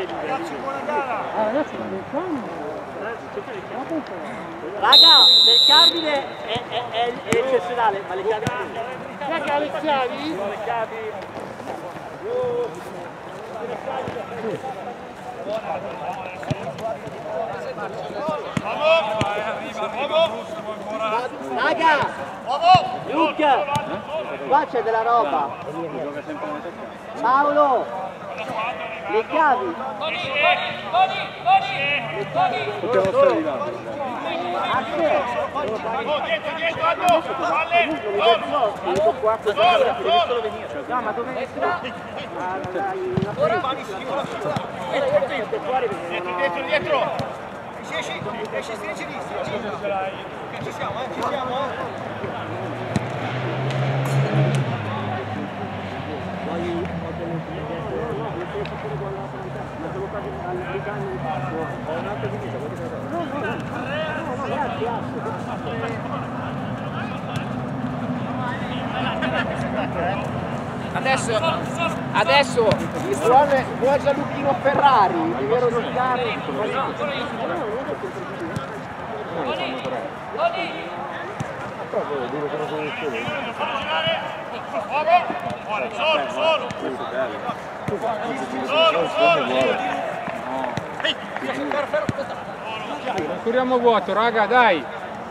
Ragazzi, buona gara! Raga, del cardine è eccezionale, ma le chiavi... Raga, le chiavi? Le chiavi... Raga! Luca! Qua c'è della roba! Paolo! Le chiavi! Potevamo stare di là. Dietro, palle! No, ma dove è? Dietro! Esci sinistra! Ci siamo, ci siamo! Adesso il buon Gianluchino Ferrari, il vero Giuliani. Non curiamo vuoto, raga, dai!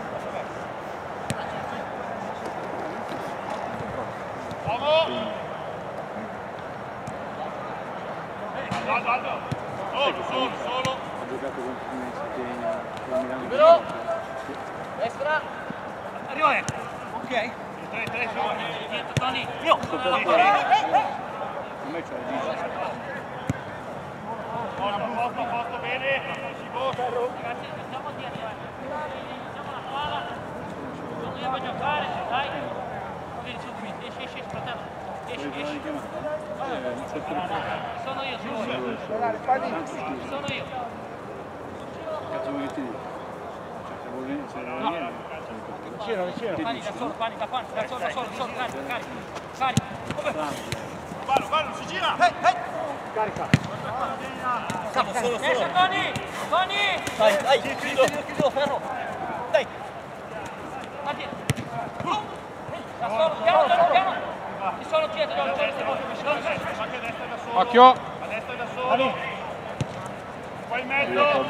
Solo. Ha giocato contro il Milano. Libero. Destra. Arriva, ok. 3, Dietro, Tony. Io. A me c'è il viso. Posto bene. Ragazzi, iniziamo di arrivare. Iniziamo la palla. Non io voglio giocare, dai. Vieni su di me. Esci, fratello. Esci. Sono io. Cazzo vuoi che ti dico? Cioè, se vuoi venire, se non viene, Vicino. Pani da solo, carica. Ballo, si gira. Carica. Solo. Esce, Tony. Dai, chiudo, ferro. Dai. Matti. Da solo, piano. Ci sono dietro, occhio! A destra da solo. Poi in mezzo.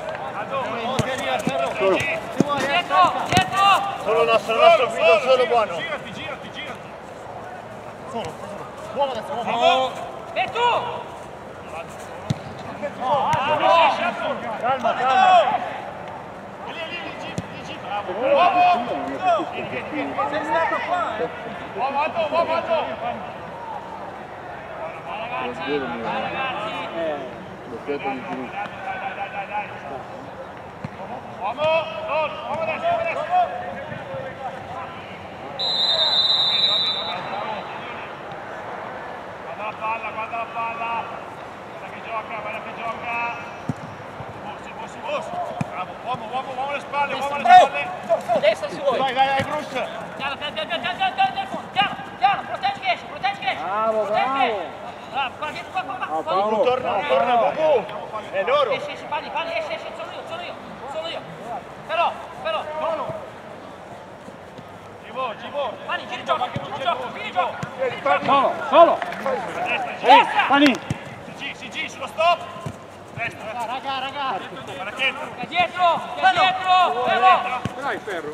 Dietro. Solo nostro guido, solo buono. Girati. Solo. Uomo adesso, uomo. E tu? Calma. Lì, bravo. Uomo. Sei stato qua, Uomo. Ragazzi. Doppiato di giù. Dai. Uomo adesso. Guarda la palla. Guarda che gioca. Bossi. Bravo, uomo alle spalle, Destra si vuole. Vai, Bruce. Piano, proteggi che esce. Bravo. Paolo. Torna, Bubu. È loro. Esci, Pani, esci, sono io. Però. Givo. Pani, giri gioco. Solo! Destra. Pani! Si sullo stop. Destra. Raga. Marachetto. È dietro. Fermo. Dai, ferro!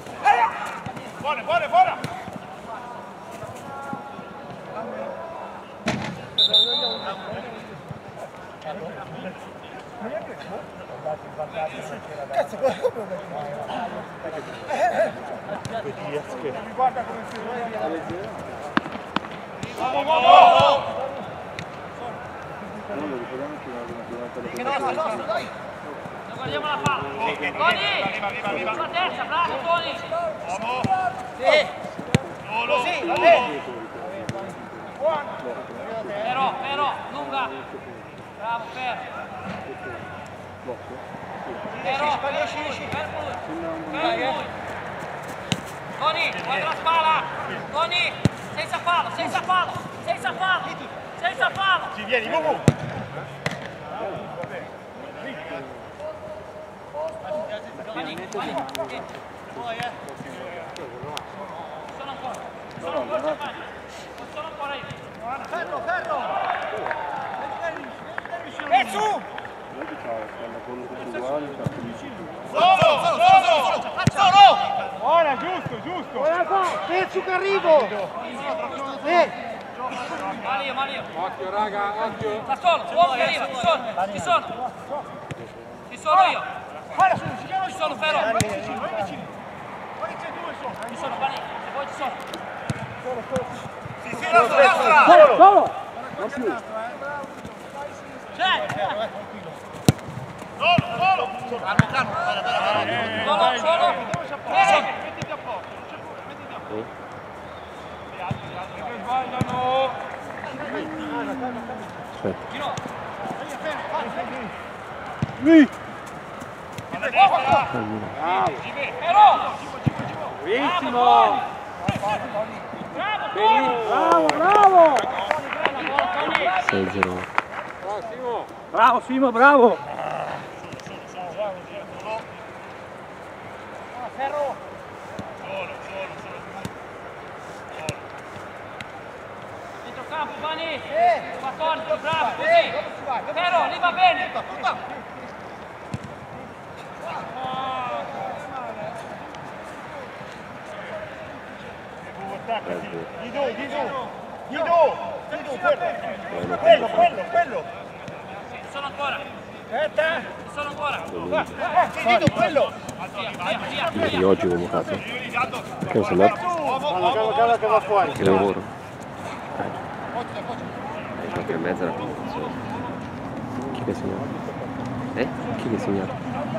Buona. Cazzo, guarda come si Nostro, dai. Guardiamo la palla. Tony. Arriva. Sulla terza, bravo Tony. Uomo. Sì. Solo. Sì, va bene. Però, lunga. Bravo, fermo. Però, esci. Fermo lui. Tony, guarda la spalla. Tony, senza fallo. Ci vieni, Bubu. Sono ancora. Sono ancora. Sono ancora io. Ferro! E su! Vedi c'ha quello tutto uguale, c'ha Solo! buona, giusto! Terzo che arrivo! Mario. Occhio raga, occhio! Da solo, uomo che arriva, ci sono io. Ci sono, Ferro. Ci sono, Bani, se vuoi ci sono. Sì, destra! Solo! Non più! C'è! Solo! Solo! Mettiti a posto. Che sbagliano! Lì! Ferro! Bravissimo! Bravo! 6-0. Bravo Simo, bravo! Ferro! Dentro campo, Bani! 14, bravo, così! Ferro, lì va bene! Quello! Ci sono ancora! Quello! Io oggi ho convocato. Perché non sei andato? Cava che va fuori! Che lavoro? 4 e mezza la convocazione. Chi che ha segnato? Chi che ha segnato?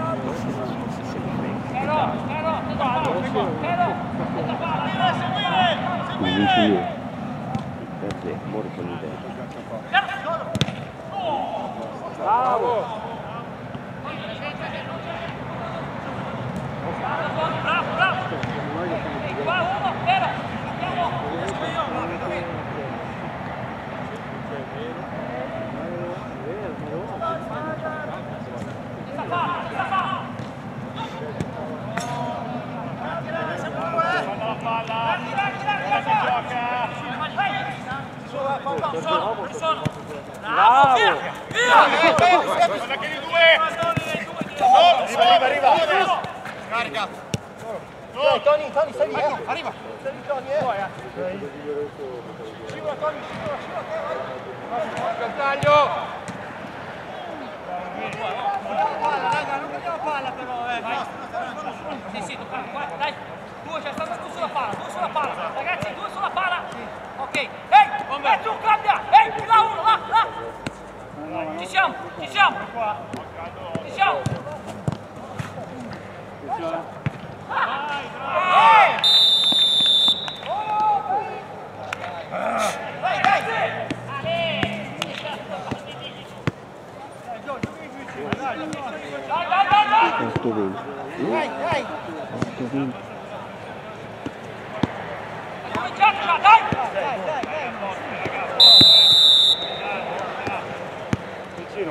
Mi vinci io. Perché? Muori con l'idea. Bravo! Bravo! Qua uno, Ferro! Andiamo! Bravo! Guarda che di due! Arriva! Carica! Tony, stai lì, arriva! Stai lì, Tony, Scivola, Tony, scivola! Taglio! Non prendiamo palla però, Sì, dai! Due, c'è stato tu sulla palla! Ragazzi, due sulla palla! Ok! Ehi! Tu cambia! Ehi! Là uno, là! Ci siamo! Dai! 8-20. 8-20. Cominciate già, dai! Vicino!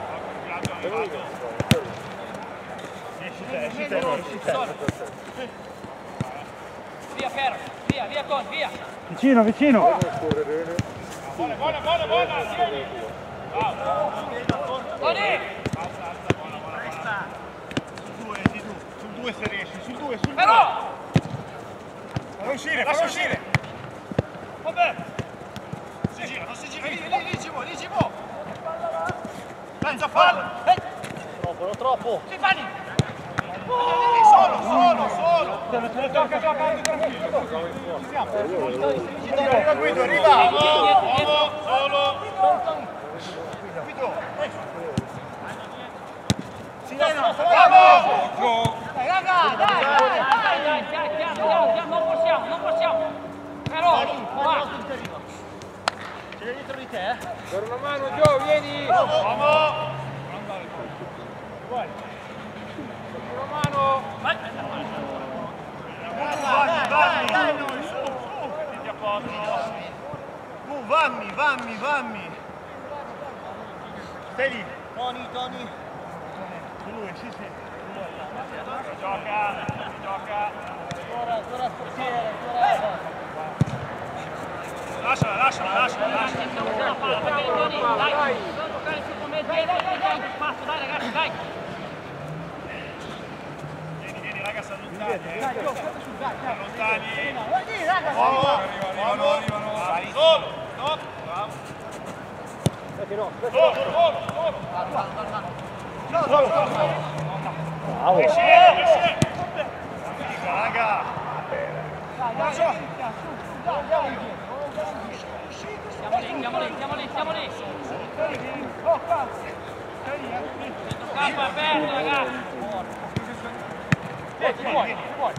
Via Ferro, via Con, via! Vicino! Buona! Tony! Sul 2 se riesci, sul 2! Ferro! Fallo uscire! Vabbè! Non si gira, lì ci vuoi! Dai, già fallo! Troppo! Sì, Fanny! Solo! Gioca! Arriva Guido, arriva! Solo! Guido! Bravo! Dai, raga, dai, non possiamo! Ferro, va! Ce l'hai dietro di te, Per una mano, Gio, vieni! Bravo! Una mano! Vai! Dai, noi, su! Mettiti a posto! Vammi! Stai lì! Tony! Su lui, sì! Lasciala. Dai, giocare su come dietro, spazio, dai ragazzi, dai. Vieni ragazzi, allontani. Allontani. Arrivano. Solo. Stop. Bravo. Esce. Raga. Andiamo lì. Centrocampo aperto, ragazzi. Fuori.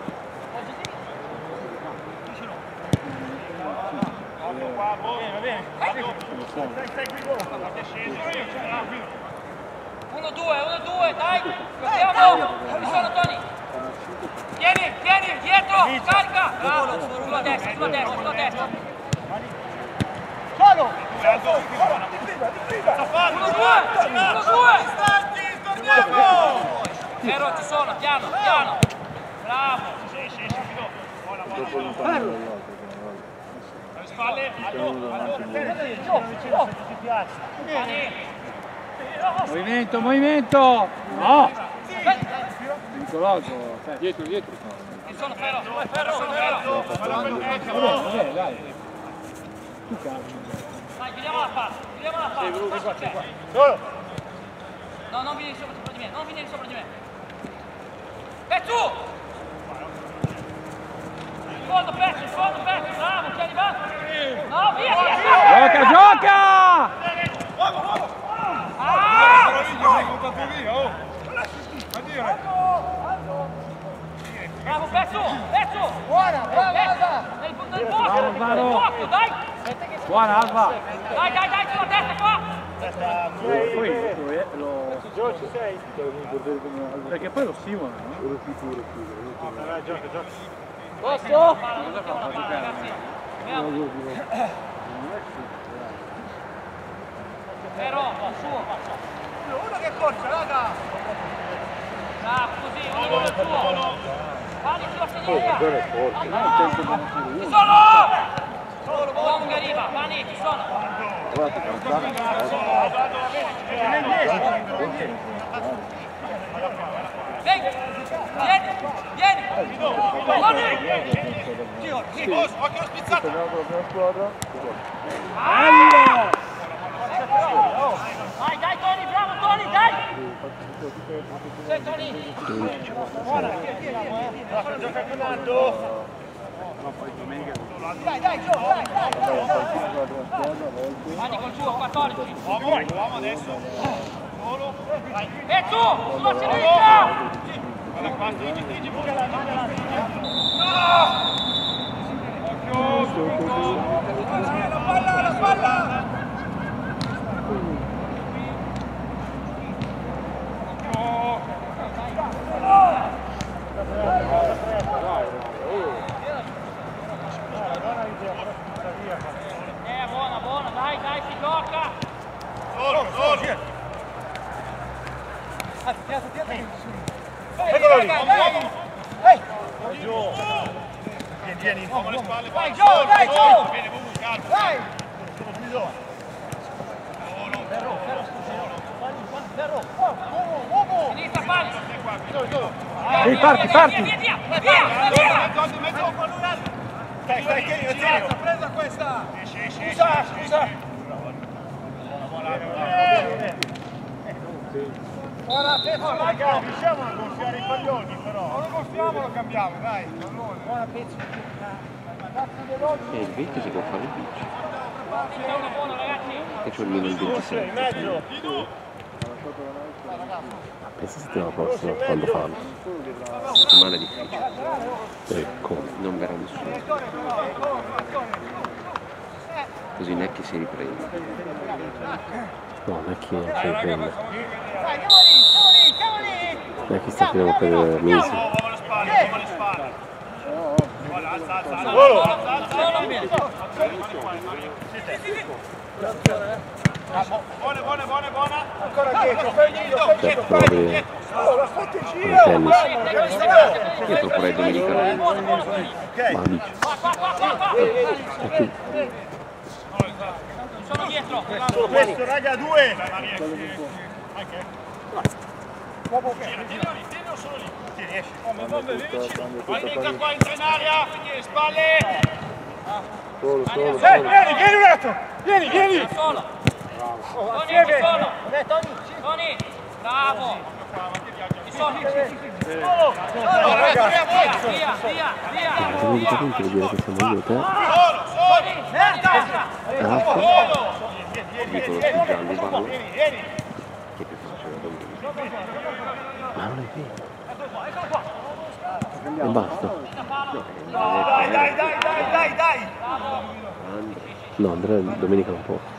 Bene. 1-2, dai. Andiamo. Ci sono Tony. Vieni, dietro, carica. Bravo, sulla destra. Solo. 1-2. Però ci sono, piano. Bravo. Esci, buona. Alle spalle. Movimento! No! Pericoloso! Dietro! Ci sono Ferro. Vabbè, dai! Tu cazzo! Dai, chiudiamo la palla. Solo. No, non vieni sopra di me. E tu! Sfondo pezzo, bravo, chi è arrivato? No, via! Gioca! Bravo, pezzo! Buona, Nel blocco, dai! Buona Alba! Dai, sulla testa qua! Poi ci sei? Perché poi lo stimola, no? Gioca. Posto? Però, suo. Uno che corsa, raga. Bravo, così, uno il suo. Pali sulla sinistra. Ci sono! Uomo che arriva, Pani, ci sono. Vieni! Occhio spizzato! Dai Tony, bravo Tony, dai! Sei Tony! Gioca con Aldo! Dai, Mani col suo, 14! Uomo adesso! Solo! E tu, sulla sinistra! Guarda qua, stringi, buca la mano! La palla! Buona, dai, si gioca! Solo! Eccolo lì! Giù! Vieni! Uomo alle spalle! Vai, Gio! Vieni, calmo! Dai! Sinistra, Pani! Parti! Via! Stai che io presa questa! Scusa! Ora riusciamo a gonfiare i palloni però! Non lo gonfiamo, lo cambiamo, dai! Buona pezzo! Il 20 si può fare il bici. Buono, ragazzi! Che c'ho il meno il 26. In mezzo! Pensa settimana prossima quando fanno. Settimana è difficile. Come? Non verrà nessuno. Così Necchi si riprende. No, Necchi non si riprende. Necchi sta finendo per mesi. Uomo alle spalle! Alza! Buona! Ancora dietro, fai il nido, fai il nido, provi l'ascolti in con giro. il tennis. Io proporrei Domenica. Ma dici. E tu? Sono dietro. Solo questo, raga, 2. Tieni o solo lì? Tieni, esci. Venga qua, entra in aria, spalle. Vieni un attimo. Vieni. Da solo. Tony, da solo. Tony, bravo. Ci sono. Via. Evidentemente vuol dire che siamo io e te. Tony, destra. Dicono tutti gialli, vanno. Che più faccio da Domenica? Ma non è vero. E basta. Dai. No, Andrea Domenica non può.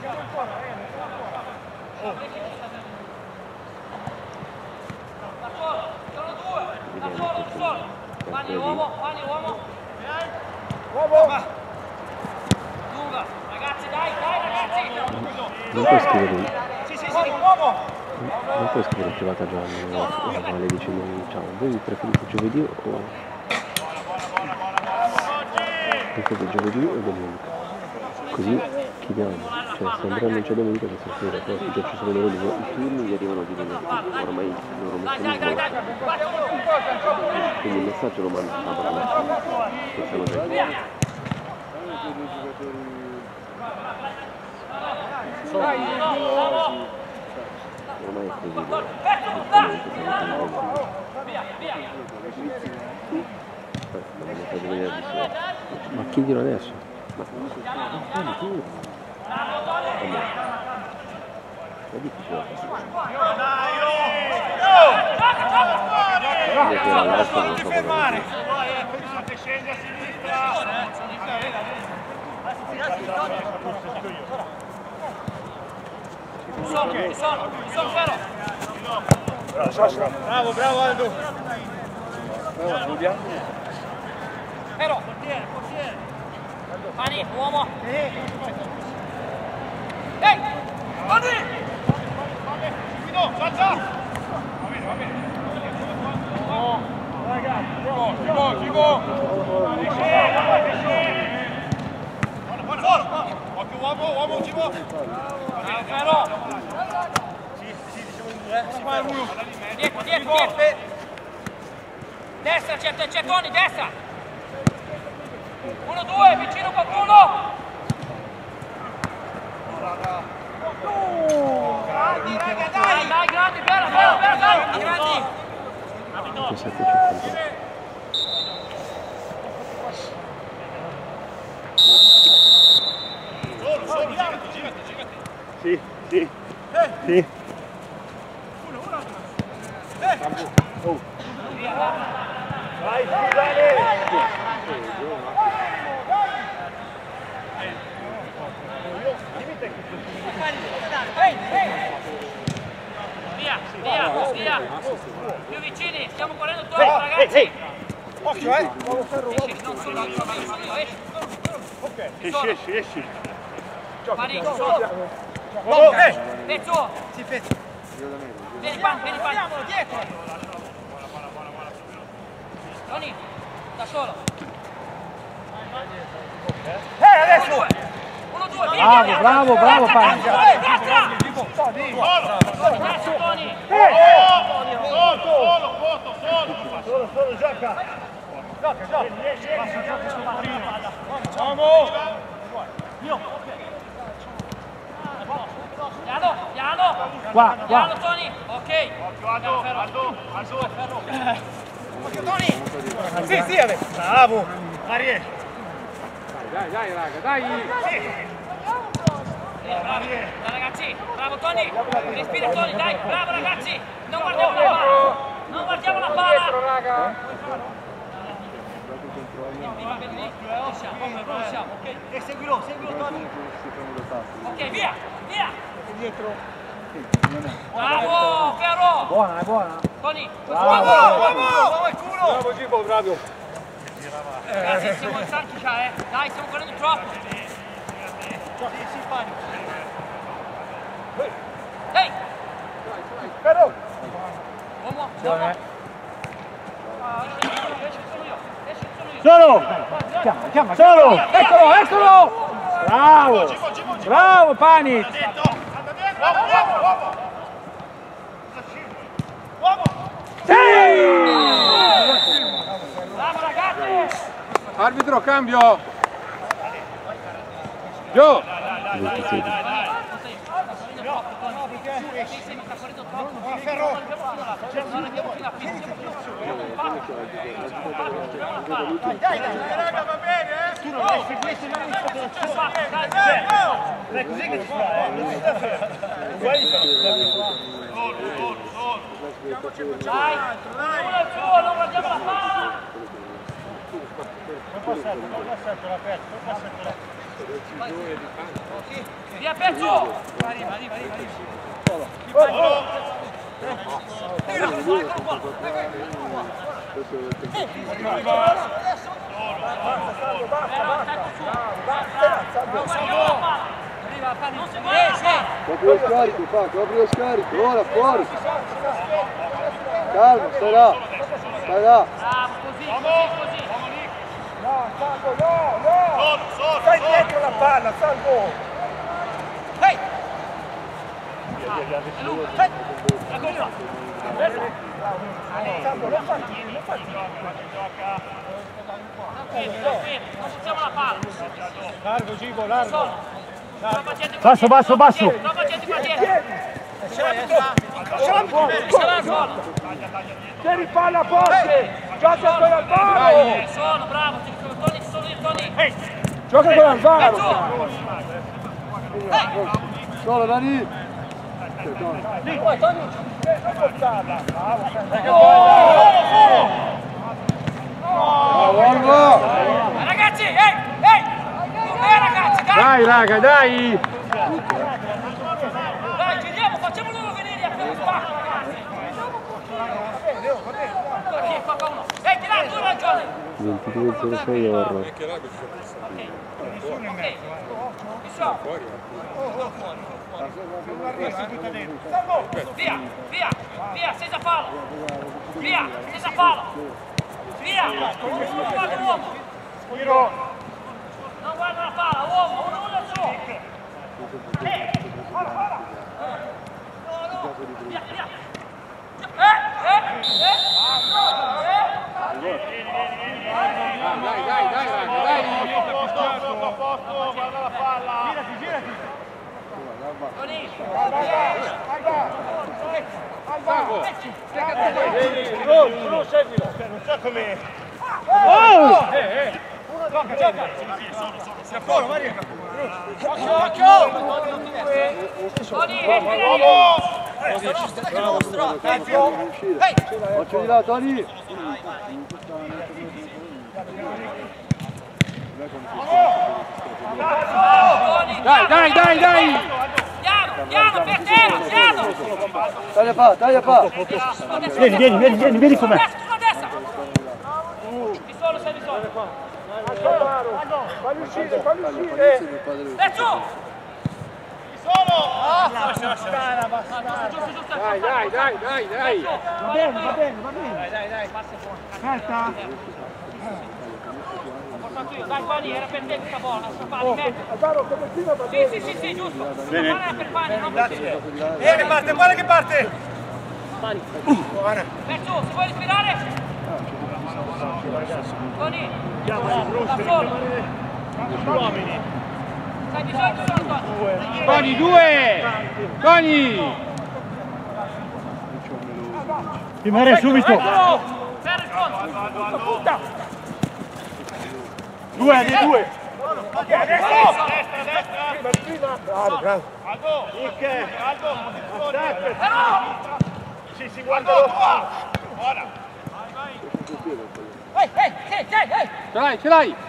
Da solo. Mani uomo. Lunga. Ragazzi, dai, ragazzi. Non puoi scrivere, Uomo. non puoi scrivere in privato a Gianni o a Vale dicendo ciao, voi preferite giovedì o preferite giovedì o domenica? Così chiediamo, cioè se Andrea non c'è domenica possiamo scrivere, però se già ci sono loro due, i turni gli arrivano di venerdì, ormai loro mettono in blocco. Quindi il messaggio lo manda sabato mattina, che siamo già qui. Ormai è così, giustamente siamo contenti. Ma chiedilo adesso. Ma tu. È difficile da fare. Non ti fermare. Scendi a sinistra. Sono ferro. Bravo Aldo. Ferro. Mani, uomo. Ehi! Mani! Guido, salta. Va bene. Figo. Occhio uomo, Cibo. Ferro. Dietro. Destra, c'è Toni, destra. 1-2, vicino qualcuno. Dai, grandi, bella, dai, grandi. 7,50. Solo, girati. Sì. Vai, Dani! Via. Più vicini, stiamo correndo troppo, ragazzi. Occhio, Esci, non solo esci. Mani, pezzo. Sì, pezzo. Vieni, pan. Dietro. Tony, da solo. Adesso! 1-2, vieni. Bravo, Pan. Destra! Tony. Solo, gioca. Vamos! Piano! Qua. Piano, Tony! Ok! Aldo! Tony! Sì, adesso. Bravo! Marie! Dai, raga, dai! Bravi, ragazzi! Bravo, Tony! Respira, Tony, dai! Bravo, ragazzi! Non guardiamo la palla! Siamo, ok? E seguilo, Tony! Ok, via! Dietro. Bravo, Ferro! Buona. Tony! Bravo il culo! Bravo Gibo, bravo! Ragazzi, siamo stanchi già, Dai, stiamo correndo troppo! Sì, panico. Ehi! Solo! Chiama, solo! Eccolo, eccolo! Bravo! Bravo Panic! Bravo ragazzi! Arbitro, cambio! Gio! 27. Raga, va bene, eh? Tu non hai seguito il è così che si fa, non si sta Dai, uno al suo, non guardiamo la palla! non passato l'aperto. Via Pezzo! Arriva. Copri lo scarico, copri lo scarico, ora fuori. Calma, stai là. Bravo, così. No, Salvo, no! Stai dietro la palla, Salvo! Ehi! Eccolo qua! Salvo, non fatti! Non facciamo la palla! Largo, Gibo, largo! Basso! Tieni palla forte! Gioca con Alvaro! Sono bravo, Toni! Gioca con Alvaro! Solo Dani. Ragazzi, ehi! Ragazzi, dai! Dai raga, dai! Dai, giriamo, facciamo loro venire a fare spacco, ragazzi! Ehi, tirate, tu hai ragione! 22.06 Orro. Via, stessa palla! Via! Non guarda l'uomo! Non guarda la palla, uomo, uno al suo! Via! Dai raga, dai! Guarda la palla! Girati! Salvo! Non so come... Gioca! Solo, Maria! Occhio! Occhio di là, Tony. Dai! Piano, per terra, piano! Taglia fa. Vieni com'è! Destra! Di solo, sei di solo! Falli uscire! Pezzo! Lascia! Giusto! Dai! Va bene! Dai! Aspetta! Dai, Pani, era per te questa bolla, Pani, Alvaro, come prima va bene! Sì, giusto! La palla è per Pani, non per te! Che parte, guarda che parte! Pezzo, si vuoi respirare? Toni, da solo! Uomini! Sai, di solo, Toni! Tony, 2! Tony! Timare subito! Ferro in fondo! Due! Ok, adesso! Bravo! Si guarda ora! Ehi! Ce l'hai!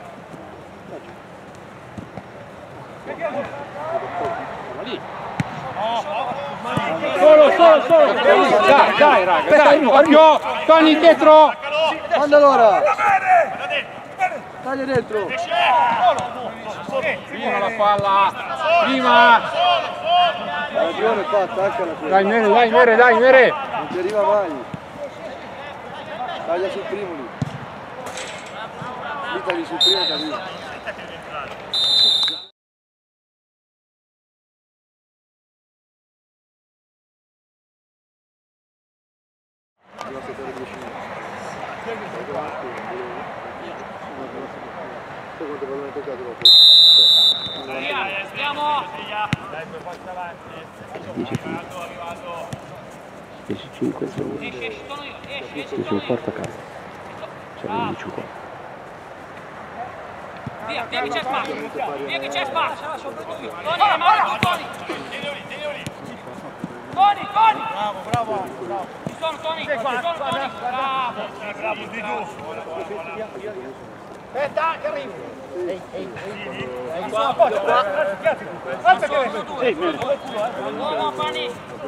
Solo! Dai raga, dai! Occhio! Tony dietro! Manda allora. Taglia dentro. Prima la palla! Prima! ragione fa, attaccala. Dai Mere, dai Mere. Non ti arriva mai. Taglia sul primo lì. Lì tagli sul primo e ti arriva. Sai quante pallone hai toccato dopo? Stiamo! 10-5 sono un quarto a casa. Cioè 11 un quarto. Via che c'è spazio! Via che c'è spazio! Toni, rimane tu, Toni! Toni! Bravo. Ci sono, Toni! Ci sono, Toni! Bravo! Bravo, di giù. Aspetta, che arrivo. Alza che vengo. No, Fanny!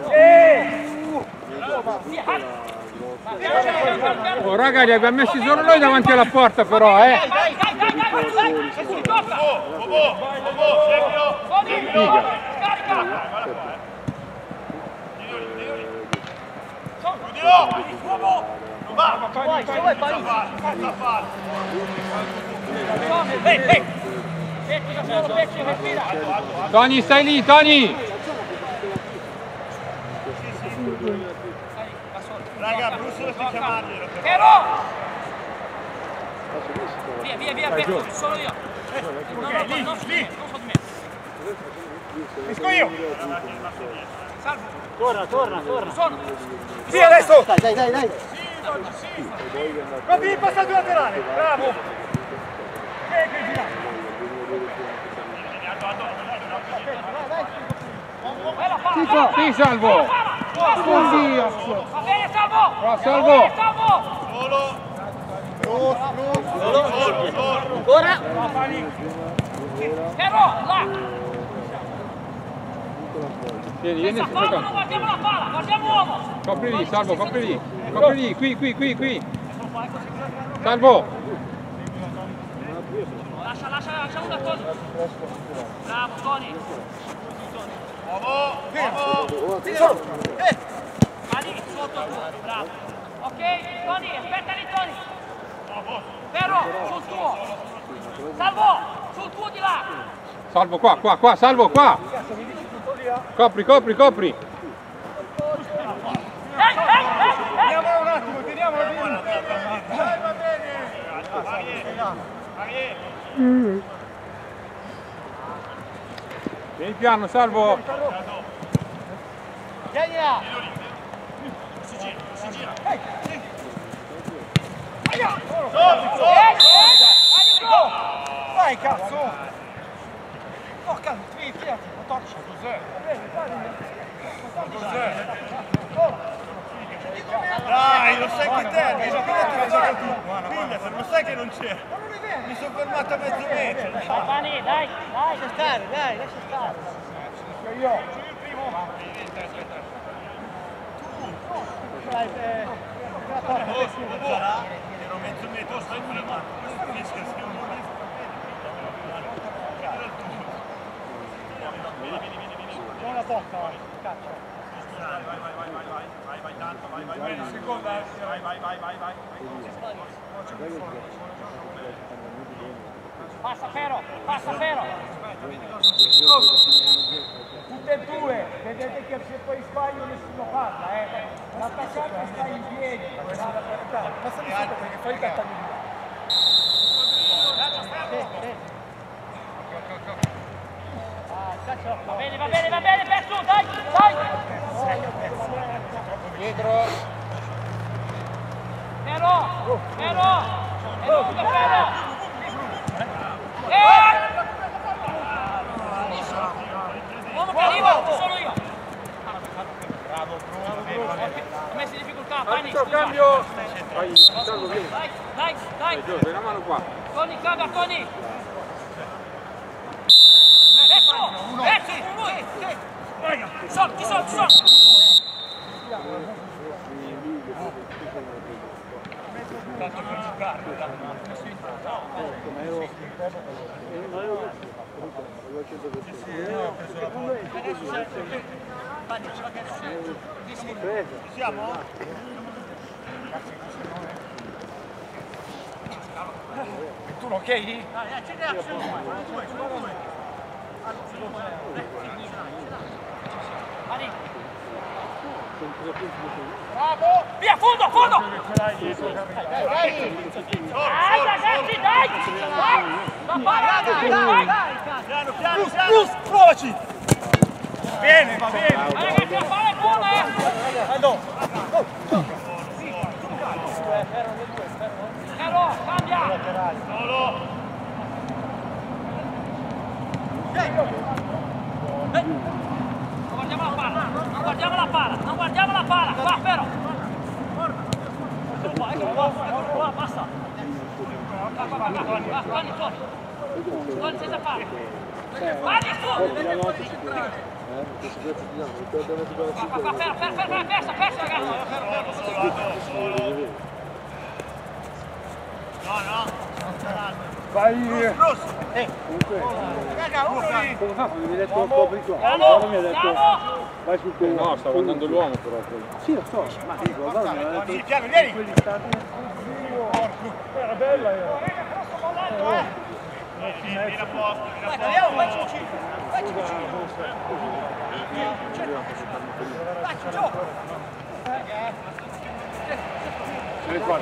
Oh raga, li abbiamo messi solo noi davanti alla porta però, Dai! Si tocca! Scarica! Tony, stai lì, Tony! Raga, Brusso devi chiamarli. Però! Via, Petto, sono io. Non su di me. Esco io. Salvo. Torna. Sono. Sì, adesso. Dai. Copri il passaggio laterale. Bravo. Sì, Salvo! Oddio! Va bene, Salvo! Bravo, Salvo! Ancora. Però, là! Vieni, Senza fallo non guardiamo la palla, guardiamo uomo! Copri lì, Salvo, copri lì! Copri lì, qui! Salvo! Lascia una Toni! Bravo, Toni! Mani sotto tu, bravo! Ok, Toni, aspettali, Toni! Però, sul tuo! Salvo, sul tuo di là! Salvo qua, Salvo qua! Copri! Teniamolo un attimo, teniamolo bene. Va bene. Vieni piano, Salvo! Vieni là. Vai cazzo! Porca miseria, 14. Dai, lo sai che te, lo sai che non c'era. Mi sono fermato a mezzo metro. Fanny, dai! Lascia stare. Io. Ero mezzo metro, stai prima. Non la tocca, caccia. Vai tanto, vai. Seconda, Vai. Passa Pero! Tutte e due, vedete che se poi sbaglio nessuno parla, l'attaccante sta in piedi, passa di sotto perché fai il cattamino. Va bene, Petto, dai! Dietro! Pero! È lunga, Pero! Uomo che arriva, ci sono io! Bravo. Ho messo in difficoltà, Fanny, Arbitro, scusa! cambio! Vai, Salvo, vieni! Dai! Dai, Giorgio, una mano qua! Toni, cambia, Toni! Ecco, lui! Ci sono! Io Siamo? Tu ok? Bravo! Via, fondo, fondo! Dai ragazzi, dai! La palla, dai! Piano, piano, piano! Provaci! Bene, va bene! Ragazzi, la palla è buona, Caro, cambia! Solo! Non guardiamo la palla, non guardiamo la palla, qua però! Eccolo qua, basta! Guardi su! Guardi senza palla! Guardi su! Qua, persa ragazzi! No! Vai! Raga, uno lì! Come fa? Mi hai detto un po' di qua. Allora mi ha detto vai sul tuo. No, stavo andando l'uomo però. Sì, lo so, ma dico, allora mi ha detto Piano, vieni! Era bella io. Vieni a posto, vieni a posto! Andiamo, vai vicino! Vai giù! Vieni qua.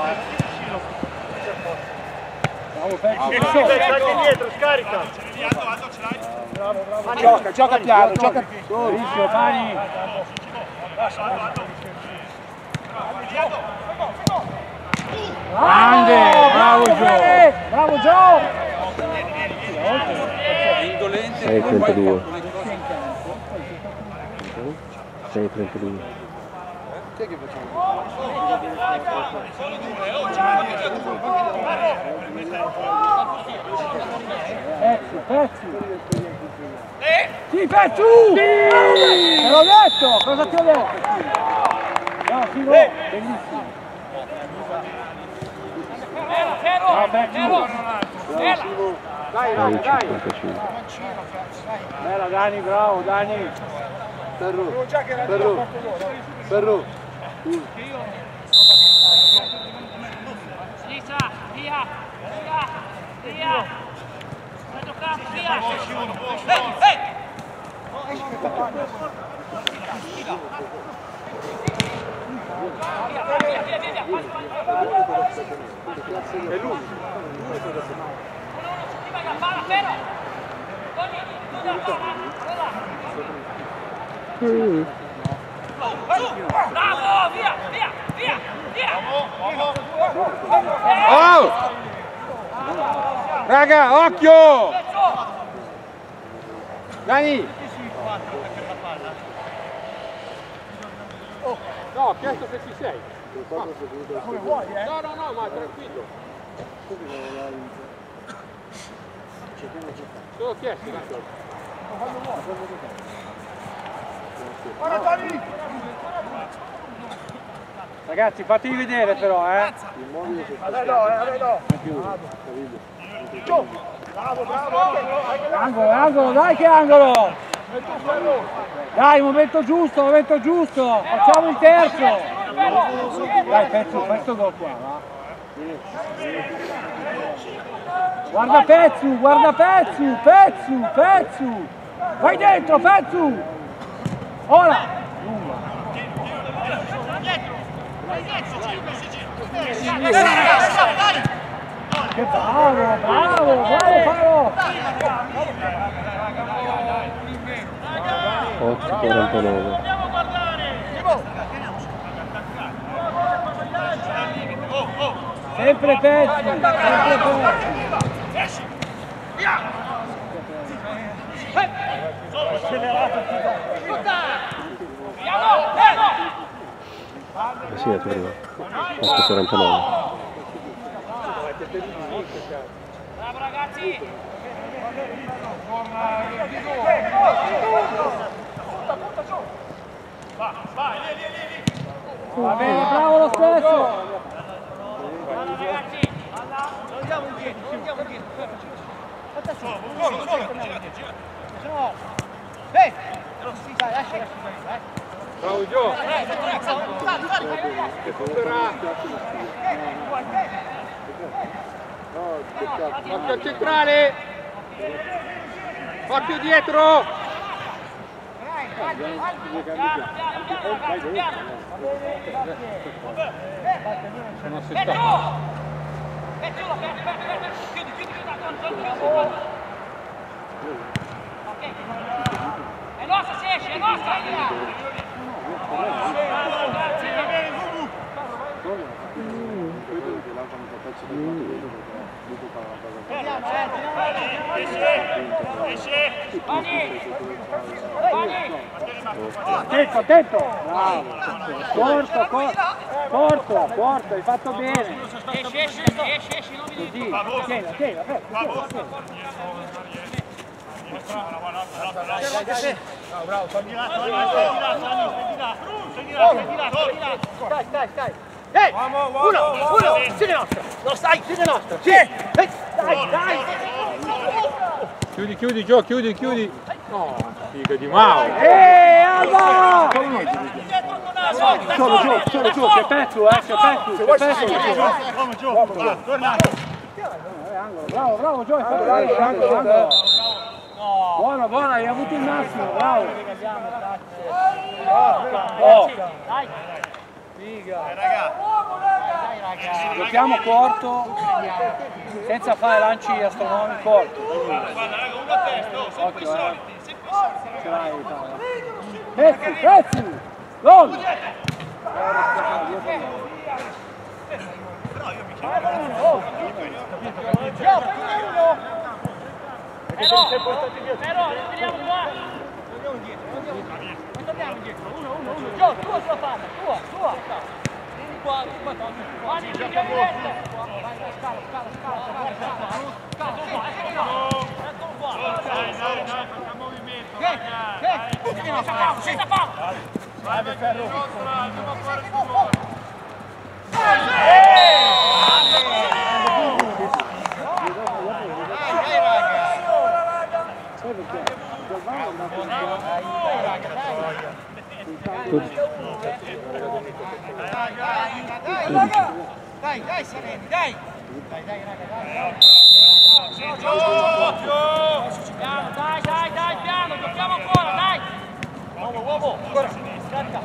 Bravo, Pezzi. Scarica indietro, scarica! Aldo, ce l'hai? Gioca piano, gioca. Bravissimo, Pani. Grande, bravo Gio. Bravo Gio. 6:32. 6:32. Pezzi. Sì, Pezzi! Te l'ho detto, cosa ti ho detto? No, sì, no, bellissimo. Dai, dai, dai. Bella Dani, bravo Dani. Ferro. Sinistra, via! Centrocampo, via! Ehi! Via! È lui. Uno su prima la palla, però! Togli la palla, bravo, via! Oh! Raga, occhio! Dani! No, ho chiesto se ci sei. Come vuoi, eh? No, ma tranquillo. Solo chiesto, Guarda Tony! Ragazzi, fatevi vedere però, eh. A lei no. Giù! Bravo! Angolo, dai che angolo! Dai, momento giusto! Facciamo il terzo! Dai, Pezzu gol qua, va? Guarda Pezzu! Vai dentro, Pezzu! Ora! Che bravo Paolo! 8:49. Sempre Pezzi! Sì, è prima. 8:49. Bravo ragazzi! Va bene, bravo lo stesso! Bravo ragazzi! Non andiamo indietro! Bravo Gio! Occhio al centrale! Occhio dietro! Sono assestato. È nostra, si esce, è nostra! Attento, attento! Bravo! Corto, hai fatto bene! Esci, non mi devi... Tieni, bravo, togli là, dai! Ehi! Uno! Siete nostra! No, stai, siete nostra! Sì! Dai! Chiudi Gio, chiudi! No, figa di Mao! Alba! Solo giù, c'è pezzo, torna! Bravo, Gio, angolo! Buono, hai avuto il massimo, bravo! Dai! Figa! Giochiamo corto, senza fare lanci astronomici corti. Occhio, ce l'hai, Pezzi! Gol! Però, vediamo qua! Torniamo indietro, uno. Tua sulla palla, tua. Vieni qua, Guardi, devi mettere. Vai, scala. Eccolo qua. Facciamo movimento. Senza palla. Vai, Ferro. Andiamo a fare il gol. Dai, Sereni, dai! Dai, piano, giochiamo ancora, dai! Uomo, ancora! Scarica!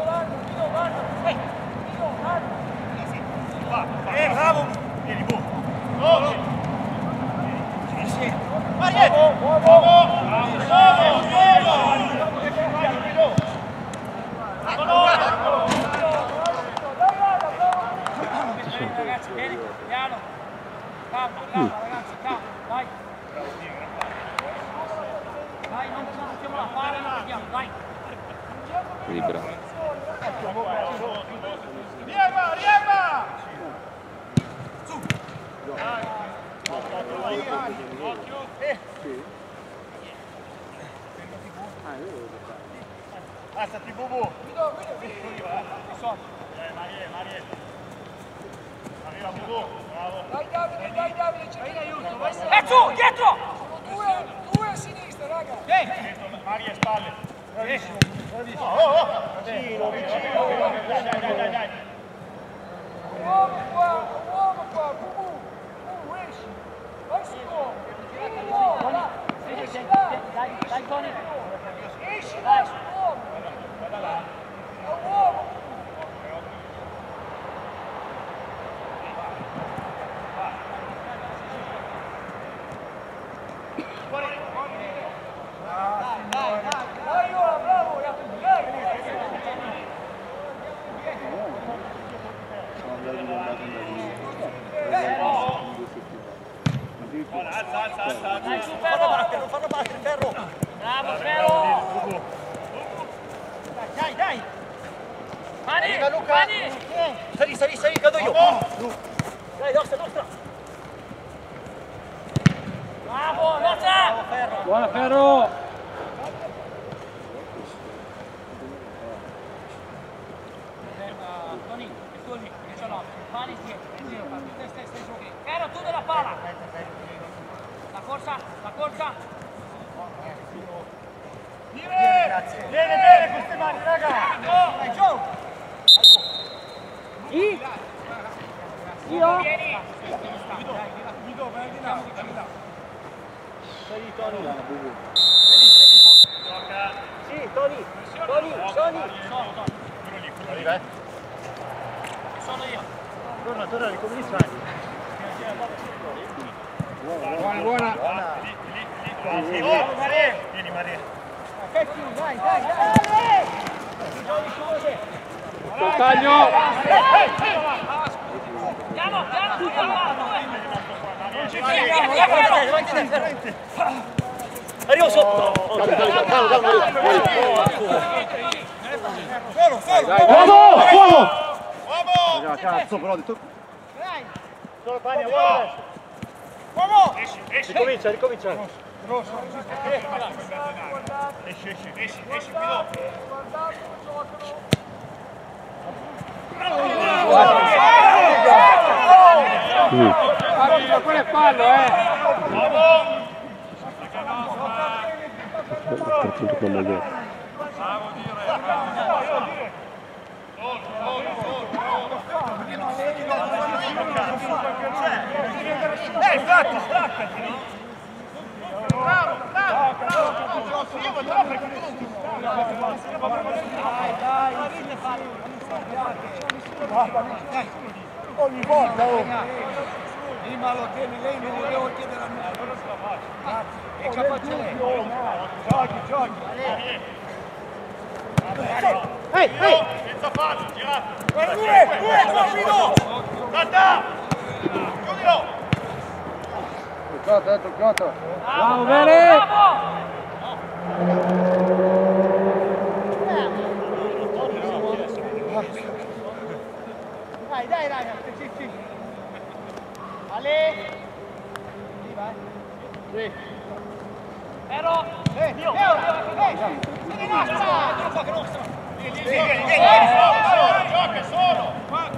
Bravo! Vieni, bu! Sì! Ragazzi, vieni, piano! Calma, ragazzi, calma, dai! Dai, non facciamo la palla, non vediamo, dai! Libera. Riemma! Su! Occhio! Alzati, Bubu! Marie! Arriva Bubu, bravo! Dai Davide, cerca in aiuto! E su, dietro! Due a sinistra, raga! Marie, spalle! Bravissimo! Vicino! Dai! Uomo qua! Bubu! Esci! Vai su uomo! Dai, Tony! Esci, vai su uomo! È un uomo! Dai, bravo! Alza! Dai, su, Ferro! Non fanno battere, Ferro! Bravo, Ferro! Dai! Mani! Sali, cado io! Dai, nostra! Bravo, nostra! Buona Ferro! Tony, che ce l'ho. Mani dietro. Stai su. Ferro, tu della palla! la corsa. Bene, queste mani, raga! Vai, Gio! Vieni! Guido, vai di là. Sei Tony. Sì, Tony. Sono io. Torna, ricominciare. Buona. Vieni Maria. Dai. Castagno. Piano, Arrivo sotto. Raga, cazzo, però ho detto... Solo Pagna, guarda. Uomo! Ricomincia. Esci, Guido. Quello è fallo, Infatti, staccati, no? Bravo! Io vado là perché tu Ogni volta, prima lo tiene lei, non volevo chiedere a me. Grazie. È capace lei. Giochi. Ehi! Senza fallo, girato! Guido! Guarda! Chiudilo! Toccato. Bravo, bene! Dai, raga, sì. Ale! Sì, vai. Sì. Però! Mio! Gioca solo! Qua!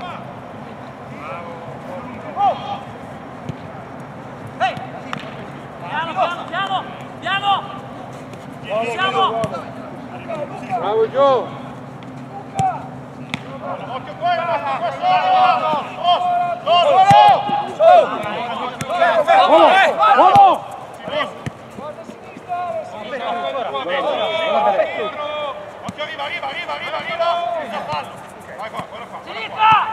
Piano! Siamo! Bravo Gio! Occhio qua, solo! Uomo! Occhio, arriva! Senza fallo! Vai qua, guarda qua! Sinistra!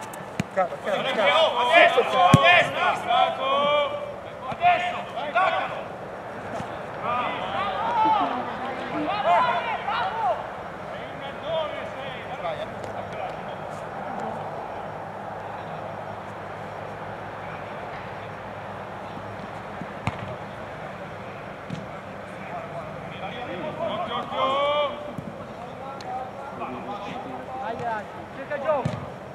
Adesso! Attaccalo! Cerca Gio!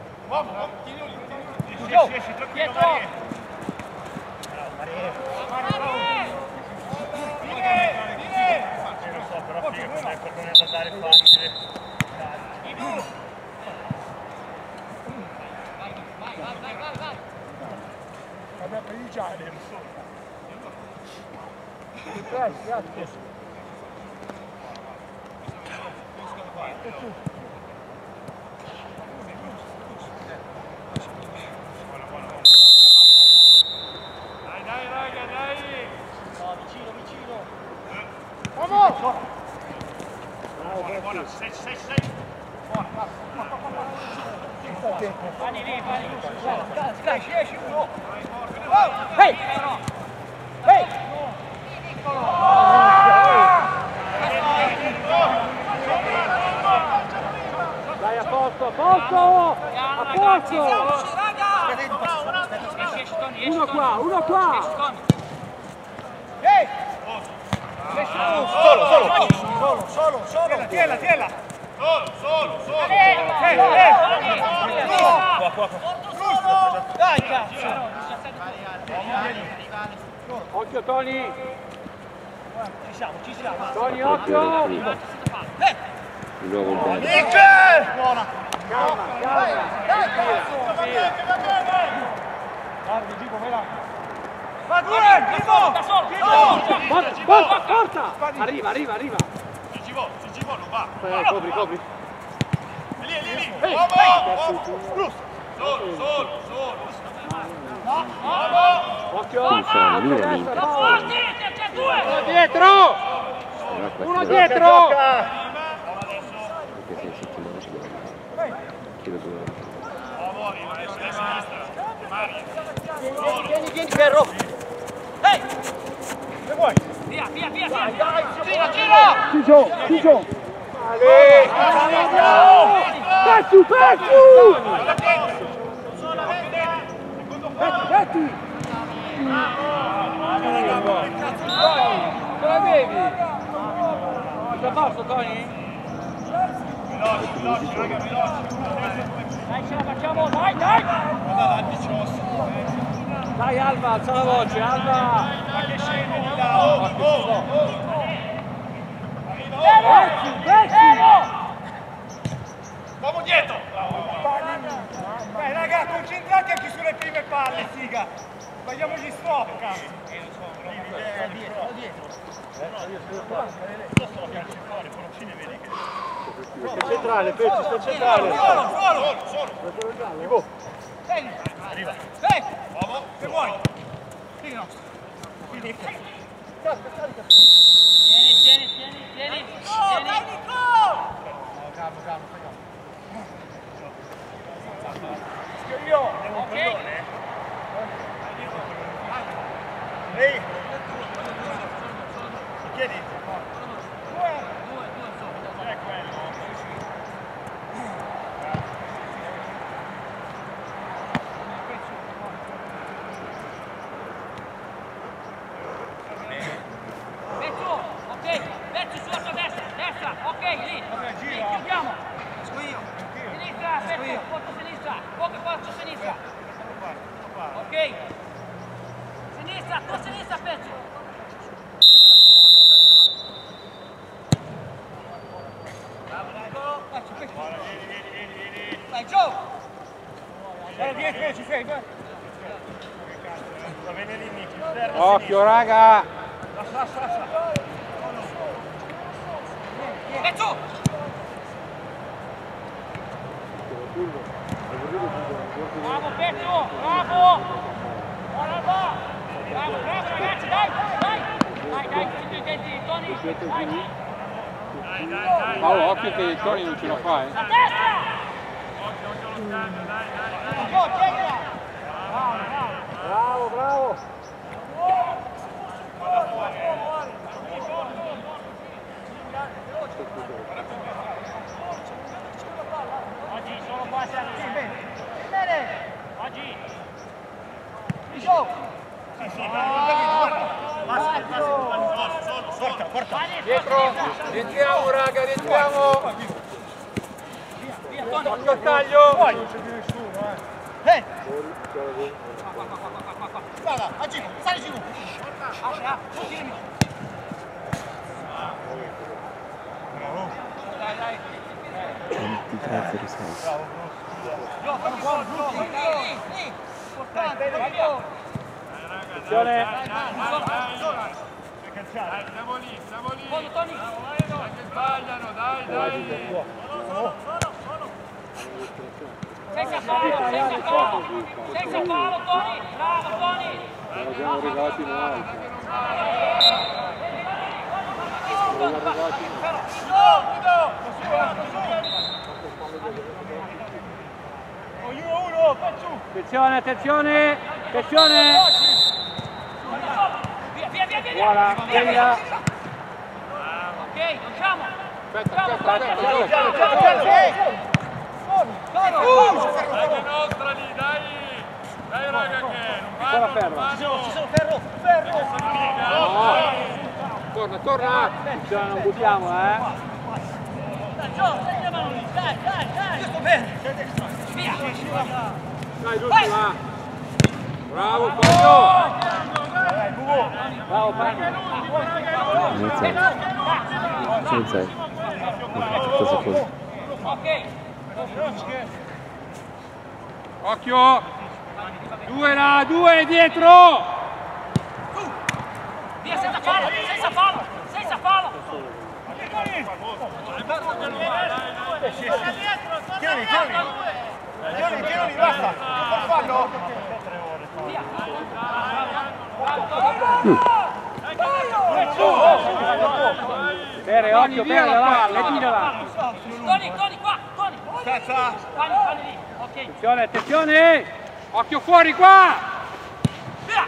Esci, tranquillo, non so, però figa, non è proprio andare facile. Vai. Vabbè, per il giallo. Grazie. Dai, raga, dai! No, vicino. Buona! Sei. Vai lì. Esci uno. Ehi! Dai, a posto! A posto! Uno qua! Ehi! Solo! Tiela! Solo! Qua. Dai, cazzo! Occhio Tony! Ci siamo. Tony, occhio! Di nuovo un bel. Buona! Dai, cazzo! Va bene! Guarda, Gico, vai là. Va due, da solo. Forza! Arriva! Si ci vuole, non va. Copri. Lì. Bravo! Solo. Occhio! Qui saranno lì le Da forti, c'è due. Dietro! Uno dietro! Perché se settimana ci dobbiamo andare. Chiedo dove. Vieni, ferro. Ehi, Che vuoi? via. Gira! Ciccio! Pezzu! Metti! ce l'avevi? Cosa fatto, Tony? Veloci, raga, veloci. Dai, ce la facciamo, dai! Dai Alba, alza la voce, Alba! Ma che scende di là, Vamo dietro! Dai raga, concentrati anche sulle prime palle, figa! Sbagliamo gli stop, cazzo! Sta centrale, Pezzi, sta centrale! Solo! Arriva! Vamo! Che vuoi? Tieni. Ok? Ehi! Chiedi? Verso sulla tua destra, ok, lì, chiudiamo. Sinistra, Pezzo, porto sinistra, porto sinistra. Ok. Sinistra, tua sinistra, Pezzo. Vai, Gio! Guarda dietro, ci sei, vai! Va bene lì, Occhio raga! Lascia! Pezzo! Bravo Pezzo, bravo! Bravo ragazzi, dai! Senti, Tony! Dai! Paolo, occhio che Tony non ce la fa, A destra! Occhio, tienila! Bravo! Oggi solo qua siamo Bene! Oggi! Gio! Porta! Dietro! Rientriamo raga, rientriamo! Via, Tony! Occhio al taglio! Non c'è più nessuno, Qua. Guarda, a Gigo, sali Gigo! Tirami! Dai! 23-06. Gio, fammi gol! Lì! Importante, Gio! Attenzione! Siamo lì! Fondo, Tony! Sbagliano, dai! Senza palo, Tony! Bravo, Tony! Siamo arrivati noi! Ognuno, Pezzu! Attenzione! Via! Buona, venga! Ok, usciamo! Anche nostra lì, dai! Dai raga che non vanno! Ci sono ferro! No! Torna! Non buttiamo, Dai, io sto bene! Via! Dai, l'ultima! Bravo, Fabio! Bravo, Fabio! Iniziai. 30 secondi. Ok! Occhio! Due là, due dietro! senza fallo, senza fallo. Tieni, basta. Fallo. Bene, occhio, bene, là, mettimi davanti. Toni, qua, Toni. Fanni lì, ok. Attenzione, attenzione! Occhio fuori qua! Via!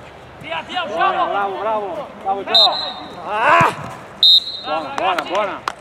Via, usciamo! Bravo Gio! Buona.